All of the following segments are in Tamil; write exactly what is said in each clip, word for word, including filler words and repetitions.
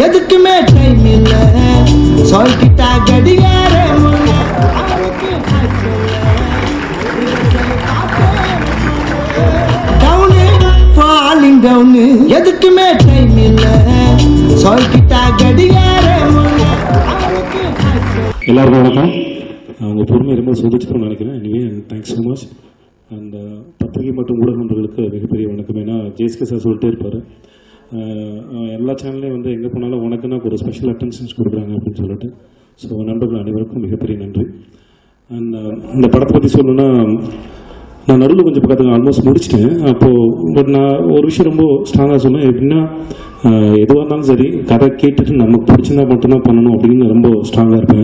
எதுக்குமே டைம் இல்ல சொல்லிட்டா கடிகாரே டவுனு ஃபாலிங் டவுனு எதுக்குமே டைம் இல்ல சொல்லிட்டா கடிகாரே. எல்லாருக்கும் வணக்கம். அவங்க பொறுமை ரொம்ப சோதிச்சுக்கணும்னு நினைக்கிறேன். இனிமே தேங்க்ஸ் ஸோ மச். அந்த பத்திரிகை மற்றும் ஊடக நண்பர்களுக்கு மிகப்பெரிய வணக்கம். ஏன்னா ஜேஎஸ்கே சார் சொல்லிட்டே இருப்பார், எல்லா சேனல்லையும் வந்து எங்கே போனாலும் உனக்குன்னா ஒரு ஸ்பெஷல் அட்டென்ஷன்ஸ் கொடுக்குறாங்க அப்படின்னு சொல்லிட்டு. ஸோ நண்பர்கள் அனைவருக்கும் மிகப்பெரிய நன்றி. அண்ட் இந்த படத்தை பற்றி சொல்லணுன்னா, நான் நடுவில் கொஞ்சம் பக்கத்துக்கு ஆல்மோஸ்ட் முடிச்சிட்டேன். அப்போது பட் நான் ஒரு விஷயம் ரொம்ப ஸ்ட்ராங்காக சொன்னேன். எப்படின்னா, எதுவாக இருந்தாலும் சரி கதை கேட்டுட்டு நமக்கு பிடிச்சிருந்தா மட்டும்தான் பண்ணணும் அப்படின்னு ரொம்ப ஸ்ட்ராங்காக இருப்பேன்.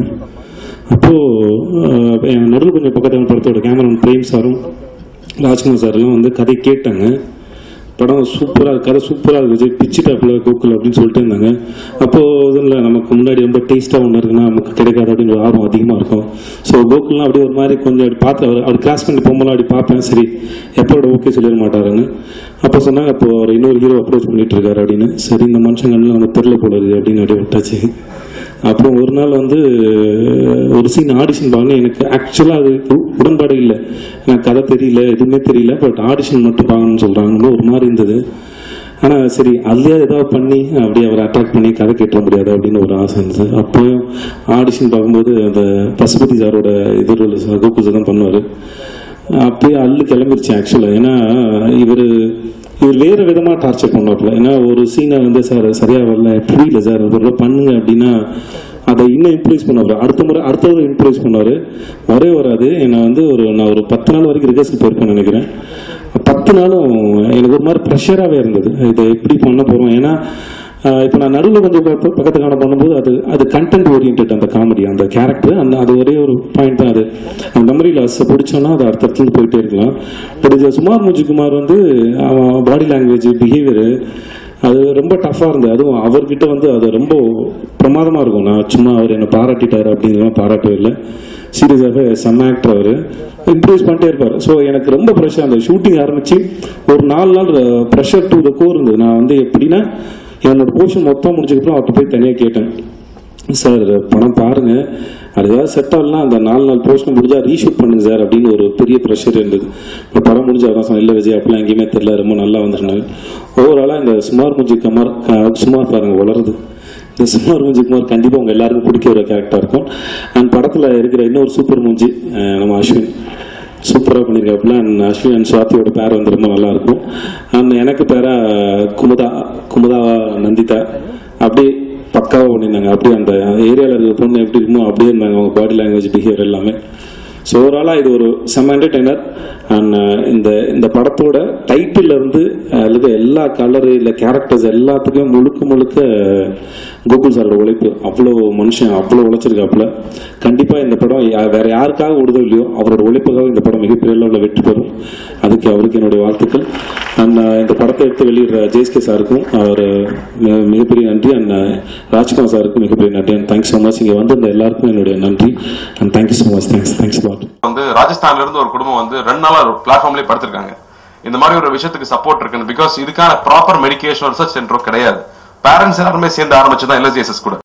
அப்போது என் நடுவில் கொஞ்சம் பக்கத்தில் படத்தோட கேமராமேன் பிரேம் சாரும் ராஜ்குமார் சார்லாம் வந்து கதை கேட்டாங்க. படம் சூப்பராக, கதை சூப்பராக இருக்குது, பிச்சுட்டாப்புல கோகுல் அப்படின்னு சொல்லிட்டு இருந்தாங்க. அப்போது இதில் நமக்கு முன்னாடி ரொம்ப டேஸ்ட்டாக ஒன்று இருக்குன்னா நமக்கு கிடைக்காது அப்படின்னு ஆர்வம் அதிகமாக இருக்கும். ஸோ கோகுல்லாம் அப்படியே ஒரு மாதிரி கொஞ்சம் அப்படி பார்த்து அவர் அவர் கிராஸ் பண்ணி போகும்போது அப்படி பார்ப்பேன். சரி எப்போட ஓகே சொல்லிட மாட்டாருன்னு அப்போ சொன்னாங்க. அப்போ அவர் இன்னொரு ஹீரோ அப்ரோச் பண்ணிட்டு இருக்காரு அப்படின்னு. சரி இந்த மனுஷங்கள்லாம் நமக்கு தெரில போல இருக்குது அப்படின்னு அப்படியே விட்டாச்சு. அப்புறம் ஒரு நாள் வந்து ஒரு சீன் ஆடிஷன் பார்க்கணும். எனக்கு ஆக்சுவலாக அது உடன்பாடு இல்லை, எனக்கு கதை தெரியல, எதுவுமே தெரியல. பட் ஆடிஷன் மட்டும் பார்க்கணும்னு சொல்கிறாங்க. ஒரு மாதிரி இருந்தது. ஆனால் சரி அதுலேயே ஏதாவது பண்ணி அப்படியே அவரை அட்ராக்ட் பண்ணி கதை கேட்ட முடியாது அப்படின்னு ஒரு ஆசை இருந்தது. அப்போயும் ஆடிஷன் பார்க்கும்போது அந்த பசுபதி சாரோட எதிர்வில் கோகுல் சார் தான் பண்ணுவார். அப்படியே அல்லு கிளம்பிருச்சு ஆக்சுவலாக. ஏன்னா இவர் இவர் வேறு விதமாக டார்ச்சர் பண்ணுவாப்புல. ஏன்னா ஒரு சீனை வந்து சார் சரியாக வரல, புரியல சார், ஒரு பண்ணுங்க அப்படின்னா அதை இன்னும் இம்ப்ரூவைஸ் பண்ணுவார். அடுத்த முறை அடுத்த முறை இம்ப்ரூவைஸ் பண்ணுவார். வரவே வராது. என்னை வந்து ஒரு நான் ஒரு பத்து நாள் வரைக்கும் ரிஹர்சல் போயிருப்பேன்னு நினைக்கிறேன். பத்து நாளும் எனக்கு ஒரு மாதிரி ப்ரெஷராகவே இருந்தது, இதை எப்படி பண்ண போகிறோம். ஏன்னா இப்போ நான் நடுவில் கொஞ்சம் பக்கத்து காண பண்ணும்போது அது அது கண்டென்ட் ஓரியன்ட், அந்த காமெடி, அந்த கேரக்டர், அந்த அது ஒரே ஒரு பாயிண்ட் தான். அது அந்த மெமரி லாஸ் பிடிச்சோன்னா அது அடுத்த இடத்துல போயிட்டே இருக்கலாம். பட் இது சுமார் மூஜிக்குமார் வந்து அவன் பாடி லாங்குவேஜ், பிஹேவியரு அது ரொம்ப டஃப்பாக இருந்தது. அதுவும் அவர்கிட்ட வந்து அது ரொம்ப பிரமாதமாக இருக்கும். நான் சும்மா அவர் என்னை பாராட்டிட்டார் அப்படிங்கிறலாம் பாராட்டவே இல்லை. சீரியஸாகவே செம்ம ஆக்டர் அவர், இம்ப்ரூவ் பண்ணிட்டே இருப்பார். ஸோ எனக்கு ரொம்ப ப்ரெஷர். அந்த ஷூட்டிங் ஆரம்பித்து ஒரு நாலு நாள் ப்ரெஷர் டு த கோர் இருந்தது. நான் வந்து எப்படின்னா என்னோட போர்ஷன் மொத்தம் முடிஞ்சதுக்கப்புறம் அவர்கிட்ட போய் தனியாக கேட்டேன், சார் படம் பாருங்கள், அது ஏதாவது செட் ஆகலாம் அந்த நாலு நாள் போர்ஷன் முடிஞ்சா ரீஷூட் பண்ணுங்க சார் அப்படின்னு ஒரு பெரிய ப்ரெஷர் இருந்தது. இப்போ படம் முடிஞ்ச அதான் சொன்ன, இல்லை விஜய் அப்படிலாம் எங்கேயுமே தெரியல, ரொம்ப நல்லா வந்துருந்தாங்க. ஓவராலாக இந்த சுமார் முஜி குமார் சுமார் பாருங்க வளருது. இந்த சுமார் மூஞ்சி குமார் கண்டிப்பாக உங்கள் எல்லாருக்கும் பிடிக்க ஒரு கேரக்டராக இருக்கும். அண்ட் படத்தில் இருக்கிற இன்னொரு சூப்பர் மூஞ்சி நம்ம அஸ்வின் சூப்பராக பண்ணியிருக்காப்புல. அண்ட் அஸ்வின் அண்ட் சுவாத்தியோட பேர் வந்து ரொம்ப நல்லா இருக்கும். அண்ட் எனக்கு பேரா குமுதா குமுதா நந்திதா அப்படியே பக்காவாக பண்ணியிருந்தாங்க. அப்படியே அந்த ஏரியாவில் இருக்கிற பொண்ணு எப்படி இருக்குமோ அப்படியே இருந்தாங்க, அவங்க பாடி லாங்குவேஜ், பிஹேவியர் எல்லாமே. ஸோ ஓவராலாக இது ஒரு செம்ம என்டர்டெய்னர். அண்ட் இந்த இந்த படத்தோட டைட்டில் இருந்து அல்லது எல்லா கலரு இல்லை கேரக்டர்ஸ் எல்லாத்துக்கும் முழுக்க முழுக்க கோகுல் சாரோட உழைப்பு. அவ்வளோ மனுஷன் அவ்வளோ உழைச்சிருக்காப்புல. கண்டிப்பாக இந்த படம் வேற யாருக்காக ஓடுதோ இல்லையோ அவரோட உழைப்புக்காக இந்த படம் மிகப்பெரிய அளவில் வெற்றி பெறும். அதுக்கு அவருக்கு என்னுடைய வாழ்த்துக்கள். அண்ட் இந்த படத்தை எடுத்து வெளியிடுற ஜேஎஸ்கே சாருக்கும் அவர் மிகப்பெரிய நன்றி. அண்ட் ராஜ்குமார் சாருக்கும் மிகப்பெரிய நன்றி. And thanks so much. இங்கே வந்திருந்த எல்லாருக்கும் என்னுடைய நன்றி. And thank you so much. Thanks thanks lot. வந்து ராஜஸ்தான்ல இருந்து ஒரு குடும்பம் வந்து ரெண்டு நாளா ஒரு பிளாட்ஃபார்ம்லயே படுத்திருக்காங்க. இந்த மாதிரி ஒரு விஷயத்துக்கு சப்போர்ட் இருக்கு. பிகாஸ் இதுக்கான ப்ராப்பர் மெடிக்கேஷன் ரிசர்ச் சென்டரும் கிடையாது. பேரண்ட்ஸ் எல்லாருமே சேர்ந்து ஆரம்பிச்சுதான் எல்எஸ்ஜிஎஸ்எஸ் கூட.